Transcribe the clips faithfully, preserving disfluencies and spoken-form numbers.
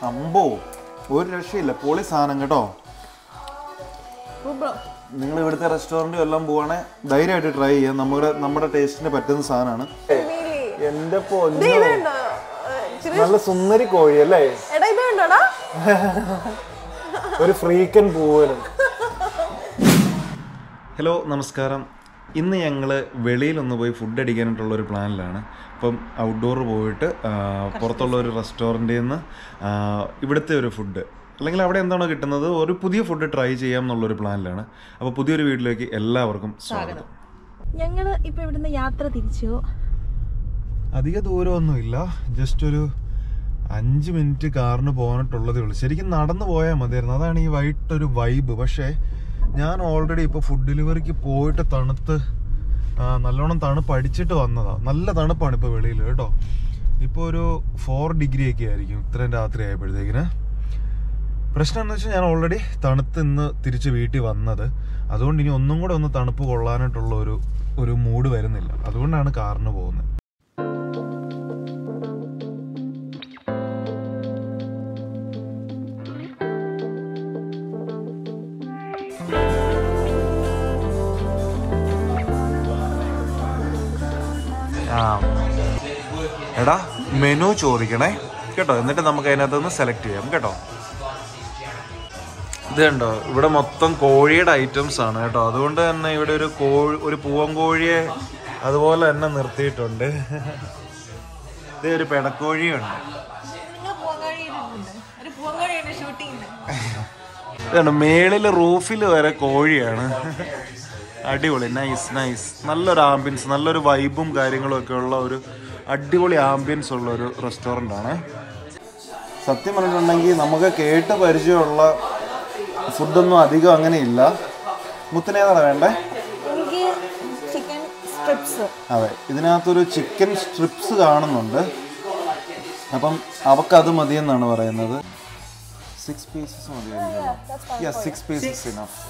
അമ്പോ ഒരു രക്ഷയില്ല, പൊളി സാധനം കേട്ടോ. നിങ്ങൾ ഇവിടുത്തെ റെസ്റ്റോറൻറ്റും എല്ലാം പോവാണെങ്കിൽ ധൈര്യമായിട്ട് ട്രൈ ചെയ്യാം. നമ്മുടെ നമ്മുടെ ടേസ്റ്റിന് പറ്റുന്ന സാധനമാണ്. എന്റെ നല്ല സുന്ദരി കോഴി അല്ലേ, ഒരു ഫ്രീക്കൻ പൂവനും. ഹലോ നമസ്കാരം. ഇന്ന് ഞങ്ങൾ വെളിയിലൊന്ന് പോയി ഫുഡ് അടിക്കാനായിട്ടുള്ള ഒരു പ്ലാനിലാണ്. അപ്പം ഔട്ട്ഡോർ പോയിട്ട് പുറത്തുള്ള ഒരു റെസ്റ്റോറൻറ്റിൽ നിന്ന് ഇവിടുത്തെ ഒരു ഫുഡ് അല്ലെങ്കിൽ അവിടെ എന്താണോ കിട്ടുന്നത് ഒരു പുതിയ ഫുഡ് ട്രൈ ചെയ്യാം എന്നുള്ളൊരു പ്ലാനിലാണ്. അപ്പോൾ പുതിയൊരു വീട്ടിലേക്ക് എല്ലാവർക്കും സ്വാഗതം. ഞങ്ങൾ ഇപ്പോൾ ഇവിടുന്ന് യാത്ര തിരിച്ചു. അധിക ദൂരമൊന്നുമില്ല, ജസ്റ്റ് ഒരു അഞ്ച് മിനിറ്റ് കാറിന് പോകാനായിട്ടുള്ളതേ ഉള്ളൂ. ശരിക്കും നടന്നു പോയാൽ മതിയായിരുന്നു, അതാണ് ഈ വൈകിട്ടൊരു വൈബ്. പക്ഷേ ഞാൻ ഓൾറെഡി ഇപ്പോൾ ഫുഡ് ഡെലിവറിക്ക് പോയിട്ട് തണുത്ത് നല്ലോണം തണുപ്പ് അടിച്ചിട്ട് വന്നതാണ്. നല്ല തണുപ്പാണ് ഇപ്പോൾ വെളിയിൽ കേട്ടോ. ഇപ്പോൾ ഒരു ഫോർ ഡിഗ്രി ഒക്കെ ആയിരിക്കും ഇത്രയും രാത്രി ആയപ്പോഴത്തേക്കിന്. പ്രശ്നം എന്ന് വെച്ചാൽ ഞാൻ ഓൾറെഡി തണുത്ത് ഇന്ന് തിരിച്ച് വീട്ടിൽ വന്നത്, അതുകൊണ്ട് ഇനി ഒന്നും കൂടെ ഒന്ന് തണുപ്പ് കൊള്ളാനായിട്ടുള്ള ഒരു ഒരു മൂഡ് വരുന്നില്ല. അതുകൊണ്ടാണ് കാറിന് പോകുന്നത്. എടാ മെനു ചോദിക്കണേ കേട്ടോ, എന്നിട്ട് നമുക്ക് അതിനകത്ത് നിന്ന് സെലക്ട് ചെയ്യാം കേട്ടോ. ഇത് കണ്ടോ, ഇവിടെ മൊത്തം കോഴിയുടെ ഐറ്റംസ് ആണ് കേട്ടോ. അതുകൊണ്ട് തന്നെ ഇവിടെ ഒരു കോഴി, ഒരു പൂവൻ കോഴിയെ അതുപോലെ തന്നെ നിർത്തിയിട്ടുണ്ട്. ഇത് ഒരു പെടക്കോഴിയുണ്ട്. ഇതുണ്ട് മേളില് റൂഫിൽ വരെ കോഴിയാണ്. അടിപൊളി, നൈസ് നൈസ്. നല്ലൊരു ആംബിയൻസ്, നല്ലൊരു വൈബും കാര്യങ്ങളും ഒക്കെ ഉള്ള ഒരു അടിപൊളി ആംബിയൻസ് ഉള്ള ഒരു റെസ്റ്റോറൻ്റ് ആണ്. സത്യം പറഞ്ഞിട്ടുണ്ടെങ്കിൽ നമുക്ക് കേട്ട് പരിചയമുള്ള ഫുഡൊന്നും അധികം അങ്ങനെ ഇല്ല. മുത്തിനേതാണ് വേണ്ടേ? അതെ, ഇതിനകത്തൊരു ചിക്കൻ സ്ട്രിപ്സ് കാണുന്നുണ്ട്. അപ്പം അവക്കത് മതിയെന്നാണ് പറയുന്നത്. സിക്സ് പീസസ് മതിയായിരിക്കും. Six pieces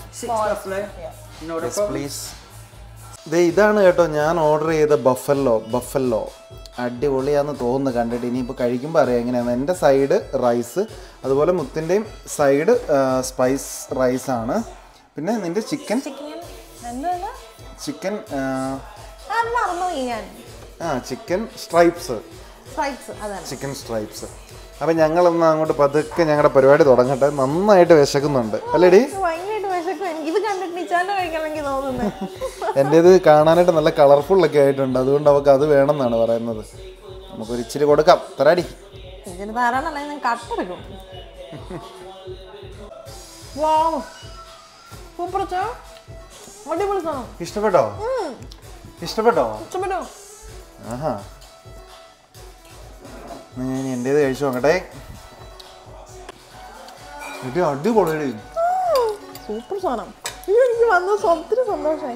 enough please. ദേ ഇതാണ് കേട്ടോ ഞാൻ ഓർഡർ ചെയ്ത ബഫല്ലോ. ബഫല്ലോ അടിപൊളിയാന്ന് തോന്നുന്നു കണ്ടിട്ട്. ഇനിയിപ്പോൾ കഴിക്കുമ്പോൾ അറിയാം എങ്ങനെയാണ്. എൻ്റെ സൈഡ് റൈസ്, അതുപോലെ മുത്തിൻ്റെയും സൈഡ് സ്പൈസ് റൈസാണ്. പിന്നെ നിൻ്റെ ചിക്കൻ ചിക്കൻ ആ ചിക്കൻ സ്ട്രൈപ്സ് ചിക്കൻ സ്ട്രൈപ്സ്. അപ്പം ഞങ്ങളൊന്ന് അങ്ങോട്ട് പതുക്കെ ഞങ്ങളുടെ പരിപാടി തുടങ്ങട്ടെ. നന്നായിട്ട് വിശക്കുന്നുണ്ട് അല്ലേടി? എൻ്റേത് കാണാനായിട്ട് നല്ല കളർഫുള്ളൊക്കെ ആയിട്ടുണ്ട്, അതുകൊണ്ട് അവൾക്ക് അത് വേണമെന്നാണ് പറയുന്നത്. നമുക്കൊരു ഇച്ചിരി കൊടുക്കാം. തരാടി. ഇഷ്ടപ്പെട്ടോ? ഇഷ്ടപ്പെട്ടോ? ആഹാ, ഞാൻ എൻ്റേത് കഴിച്ചു നോക്കട്ടെ. ഇത് അടിപൊളി, സൂപ്പർ സാധനം. എനിക്ക് വന്നത് ഒത്തിരി സന്തോഷമായി.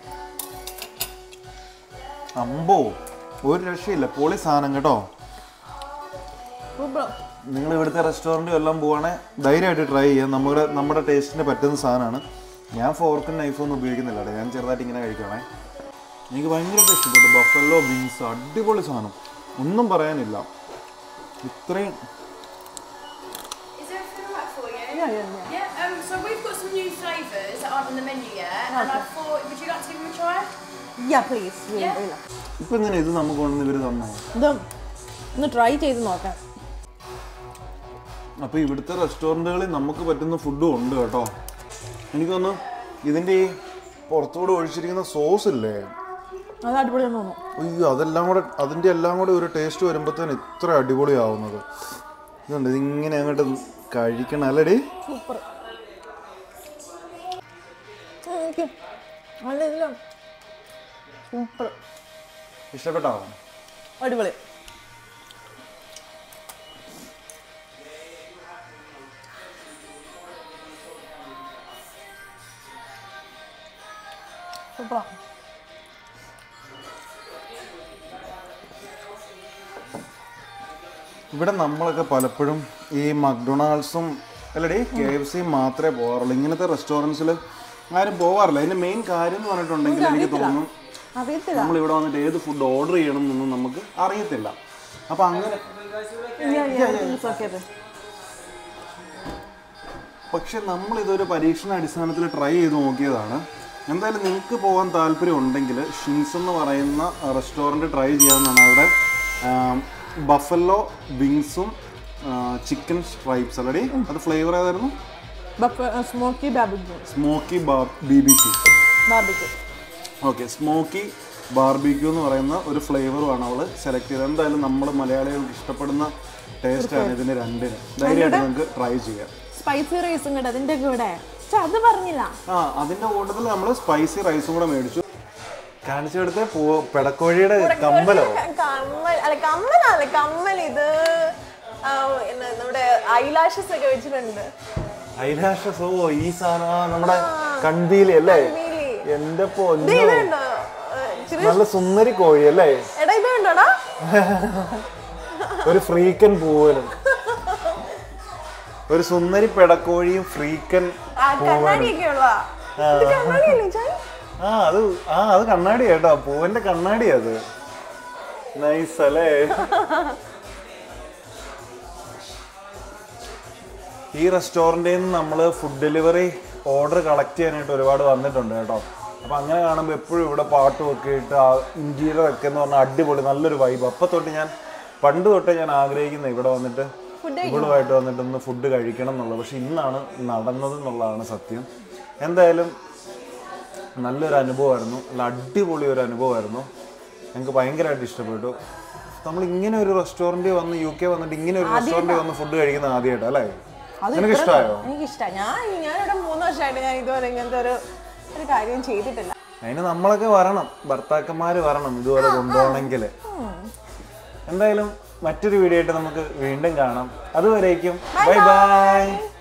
അമ്പോ ഒരു രക്ഷയില്ല, പൊളി സാധനം കേട്ടോ. നിങ്ങൾ ഇവിടുത്തെ റെസ്റ്റോറൻറ്റും എല്ലാം പോവാണെങ്കിൽ ധൈര്യമായിട്ട് ട്രൈ ചെയ്യാം. നമ്മുടെ നമ്മുടെ ടേസ്റ്റിന് പറ്റുന്ന സാധനമാണ്. ഞാൻ ഫോർക്കും നൈഫും ഒന്നും ഉപയോഗിക്കുന്നില്ല കേട്ടോ, ഞാൻ ചെറുതായിട്ട് ഇങ്ങനെ കഴിക്കണേ. എനിക്ക് ഭയങ്കരമായിട്ട് ഇഷ്ടപ്പെട്ടു. ബഫല്ലോ വിങ്സ് അടിപൊളി സാധനം, ഒന്നും പറയാനില്ല. ഇത്രയും Yeah, yeah, yeah. Yeah, um, so we've got some new flavours that aren't on the menu yet, okay. And I thought, would you like to give them a try? Yeah, please. Yeah. ഇപ്പം ഇങ്ങനെ ഇത് നമുക്ക് കൊണ്ടുവന്ന് ഇവർ തന്നോ? ഇത് ഒന്ന് try ചെയ്ത് നോക്കാം. അപ്പോൾ ഇവിടുത്തെ റെസ്റ്റോറൻറ്റുകളിൽ നമുക്ക് പറ്റുന്ന ഫുഡും ഉണ്ട് കേട്ടോ. എനിക്ക് തോന്നുന്നു ഇതിൻ്റെ ഈ പുറത്തുകൂടെ ഒഴിച്ചിരിക്കുന്ന സോസ് ഇല്ലേ, അത് അടിപൊളിയാന്ന് തോന്നുന്നു. അയ്യോ, അതെല്ലാം കൂടെ അതിൻ്റെ എല്ലാം കൂടെ ഒരു ടേസ്റ്റ് വരുമ്പോഴത്തേന് ഇത്ര അടിപൊളിയാവുന്നത്. ഇതുണ്ട്, ഇതിങ്ങനെ അങ്ങോട്ട് കഴിക്കണം അല്ലേടി? സൂപ്പർ. സൂപ്പർ. ഇഷ്ടപ്പെട്ടോ? അടിപൊളി. സൂപ്പർ. ഇവിടെ നമ്മളൊക്കെ പലപ്പോഴും ഈ മക്ഡൊണാൾഡ്സും അല്ലടി കെ എഫ് സിയും മാത്രമേ പോകാറുള്ളൂ. ഇങ്ങനത്തെ റെസ്റ്റോറൻറ്റ്സിൽ ആരും പോകാറില്ല. അതിൻ്റെ മെയിൻ കാര്യം എന്ന് പറഞ്ഞിട്ടുണ്ടെങ്കിൽ എനിക്ക് തോന്നുന്നു നമ്മളിവിടെ വന്നിട്ട് ഏത് ഫുഡ് ഓർഡർ ചെയ്യണം എന്നൊന്നും നമുക്ക് അറിയത്തില്ല. അപ്പം അങ്ങനെ പക്ഷെ നമ്മളിതൊരു പരീക്ഷണ അടിസ്ഥാനത്തിൽ ട്രൈ ചെയ്ത് നോക്കിയതാണ്. എന്തായാലും നിങ്ങൾക്ക് പോകാൻ താല്പര്യം ഉണ്ടെങ്കിൽ ഷിൻസ് എന്ന് പറയുന്ന റെസ്റ്റോറൻറ്റ് ട്രൈ ചെയ്യാവുന്നതാണ്. അവിടെ ബഫല്ലോ വിങ്സും ചിക്കൻ സ്ട്രൈപ്സ് അല്ലടി, അത് ഫ്ലേവർ ഏതായിരുന്നു? Smoky barbecue. Smoky B B Q. Barbecue. Okay, smoky barbecue എന്ന് പറയുന്ന ഒരു ഫ്ലേവറുമാണ് അവൾ സെലക്ട് ചെയ്തത്. എന്തായാലും നമ്മൾ മലയാളികൾക്ക് ഇഷ്ടപ്പെടുന്ന ടേസ്റ്റാണ് ഇതിന് രണ്ടിന്. ധൈര്യമായിട്ട് നിങ്ങൾക്ക് ട്രൈ ചെയ്യാം. സ്പൈസി റൈസും കൂടെ അതിന്റെ കൂടെ. അത് പറഞ്ഞില്ല. ആ അതിന്റെ കൂട്ടത്തിൽ നമ്മൾ സ്പൈസി റൈസും കൂടെ മേടിച്ചു. കാണിച്ചെടുത്ത് പെടക്കോഴിയുടെ കമ്മലോ? കമ്മൽ അല്ല, കമ്മലല്ല, കമ്മൽ. ഇത് നമ്മുടെ ഐലാഷസ് ഒക്കെ വെച്ചിട്ടുണ്ട്. ഐലാഷസ്? ഓ, ഈ സാധനം നമ്മുടെ കൺപീലി അല്ലേ? എന്റെ പൊന്നോ, നല്ല സുന്ദരി കോഴി അല്ലേ? എടാ ഇത് കണ്ടോടാ, ഒരു ഫ്രീക്കൻ പൂവനും ഒരു സുന്ദരി പെടക്കോഴിയും ഫ്രീക്കൻ പൂവനും. ആ അത് ആ അത് കണ്ണാടി കേട്ടോ, പൂവന്റെ കണ്ണാടി. അത് നൈസ് അല്ലേ? ഈ റെസ്റ്റോറൻറ്റിൽ നിന്ന് നമ്മൾ ഫുഡ് ഡെലിവറി ഓർഡർ കളക്ട് ചെയ്യാനായിട്ട് ഒരുപാട് വന്നിട്ടുണ്ട് കേട്ടോ. അപ്പോൾ അങ്ങനെ കാണുമ്പോൾ എപ്പോഴും ഇവിടെ പാട്ടും ഒക്കെ ഇട്ട് ആ ഇൻറ്റീരിയർ ഒക്കെ എന്ന് പറഞ്ഞാൽ അടിപൊളി, നല്ലൊരു വൈബ്. അപ്പം തൊട്ട് ഞാൻ പണ്ട് തൊട്ടേ ഞാൻ ആഗ്രഹിക്കുന്നത് ഇവിടെ വന്നിട്ട് ഇവിടുമായിട്ട് വന്നിട്ട് ഒന്ന് ഫുഡ് കഴിക്കണം എന്നുള്ളത്. പക്ഷെ ഇന്നാണ് നടന്നത് എന്നുള്ളതാണ് സത്യം. എന്തായാലും നല്ലൊരു അനുഭവമായിരുന്നു, നല്ല അടിപൊളി ഒരു അനുഭവമായിരുന്നു. എനിക്ക് ഭയങ്കരമായിട്ട് ഇഷ്ടപ്പെട്ടു. നമ്മൾ ഇങ്ങനെ ഒരു റെസ്റ്റോറൻറ്റിൽ വന്ന് യു കെ വന്നിട്ട് ഇങ്ങനെ ഒരു റെസ്റ്റോറൻറ്റിൽ വന്ന് ഫുഡ് കഴിക്കുന്നത് ആദ്യമായിട്ട് അല്ലേ? നിനക്ക് ഇഷ്ടമായോ? എനിക്കിഷ്ടമാണ്. ഞാൻ ഞാനിവിടെ മൂന്ന് വർഷമായിട്ട് ഞാൻ ഇതുവരെ ഇങ്ങനത്തെ ഒരു ഒരു കാര്യം ചെയ്തിട്ടില്ല. അതിന് നമ്മളൊക്കെ വരണം, ഭർത്താക്കന്മാർ വരണം ഇതുപോലെ കൊണ്ടുപോകണമെങ്കിൽ. എന്തായാലും മറ്റൊരു വീഡിയോ ആയിട്ട് നമുക്ക് വീണ്ടും കാണാം. അതുവരേക്കും ബൈ ബൈ.